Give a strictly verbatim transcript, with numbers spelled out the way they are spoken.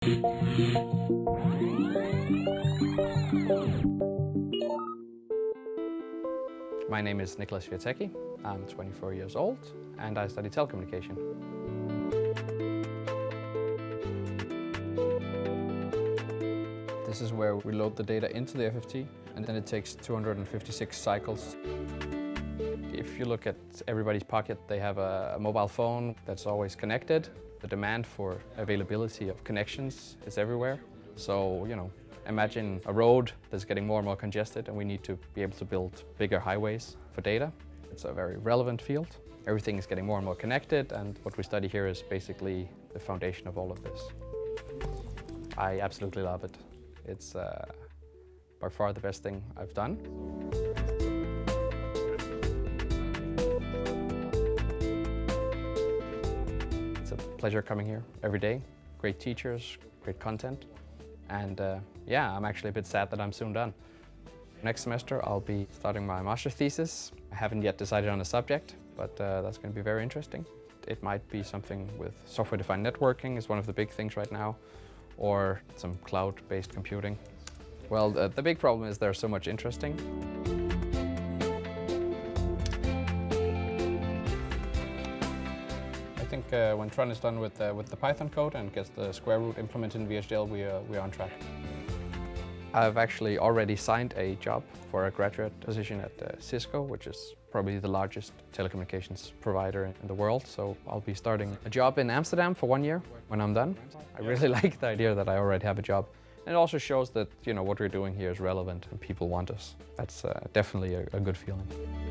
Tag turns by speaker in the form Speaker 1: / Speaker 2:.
Speaker 1: My name is Nicholas Viatecki. I'm twenty-four years old and I study telecommunication. This is where we load the data into the F F T and then it takes two hundred fifty-six cycles. If you look at everybody's pocket, they have a mobile phone that's always connected. The demand for availability of connections is everywhere. So, you know, imagine a road that's getting more and more congested and we need to be able to build bigger highways for data. It's a very relevant field. Everything is getting more and more connected, and what we study here is basically the foundation of all of this. I absolutely love it. It's uh, by far the best thing I've done. It's a pleasure coming here every day. Great teachers, great content. And uh, yeah, I'm actually a bit sad that I'm soon done. Next semester I'll be starting my master's thesis. I haven't yet decided on a subject, but uh, that's going to be very interesting. It might be something with software-defined networking is one of the big things right now, or some cloud-based computing. Well, the, the big problem is there's so much interesting. I think uh, when Tron is done with, uh, with the Python code and gets the square root implemented in V H D L, we, uh, we are on track. I've actually already signed a job for a graduate position at uh, Cisco, which is probably the largest telecommunications provider in the world. So I'll be starting a job in Amsterdam for one year when I'm done. I really like the idea that I already have a job. And it also shows that, you know, what we're doing here is relevant and people want us. That's uh, definitely a, a good feeling.